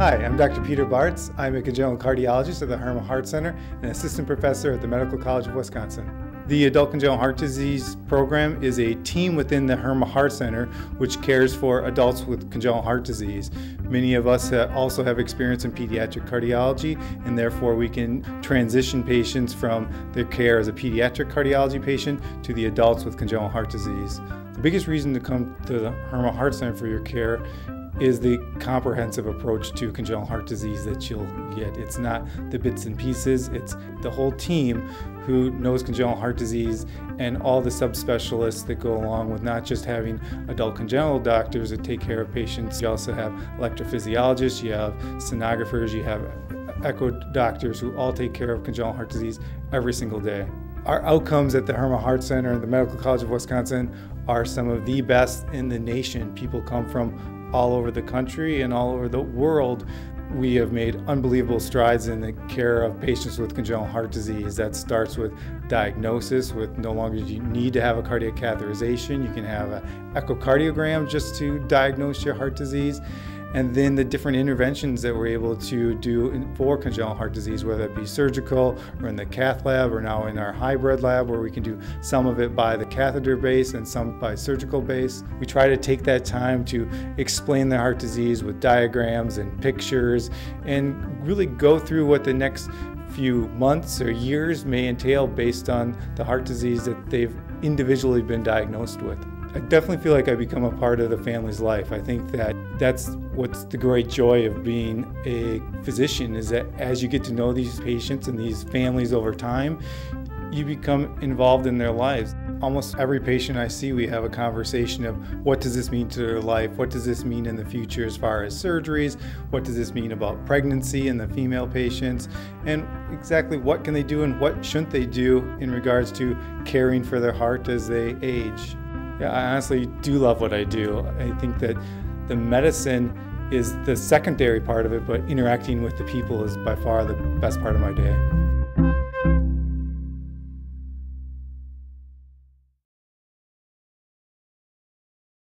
Hi, I'm Dr. Peter Bartz. I'm a congenital cardiologist at the Herma Heart Center and assistant professor at the Medical College of Wisconsin. The Adult Congenital Heart Disease program is a team within the Herma Heart Center which cares for adults with congenital heart disease. Many of us also have experience in pediatric cardiology, and therefore we can transition patients from their care as a pediatric cardiology patient to the adults with congenital heart disease. The biggest reason to come to the Herma Heart Center for your care is the comprehensive approach to congenital heart disease that you'll get. It's not the bits and pieces, it's the whole team who knows congenital heart disease and all the subspecialists that go along with not just having adult congenital doctors that take care of patients. You also have electrophysiologists, you have sonographers, you have echo doctors who all take care of congenital heart disease every single day. Our outcomes at the Herma Heart Center and the Medical College of Wisconsin are some of the best in the nation. People come from all over the country and all over the world. We have made unbelievable strides in the care of patients with congenital heart disease. That starts with diagnosis, with no longer do you need to have a cardiac catheterization. You can have an echocardiogram just to diagnose your heart disease. And then the different interventions that we're able to do for congenital heart disease, whether it be surgical or in the cath lab or now in our hybrid lab where we can do some of it by the catheter base and some by surgical base. We try to take that time to explain the heart disease with diagrams and pictures and really go through what the next few months or years may entail based on the heart disease that they've individually been diagnosed with. I definitely feel like I become a part of the family's life. I think that that's what's the great joy of being a physician, is that as you get to know these patients and these families over time, you become involved in their lives. Almost every patient I see, we have a conversation of what does this mean to their life? What does this mean in the future as far as surgeries? What does this mean about pregnancy in the female patients? And exactly what can they do and what shouldn't they do in regards to caring for their heart as they age? Yeah, I honestly do love what I do. I think that the medicine is the secondary part of it, but interacting with the people is by far the best part of my day.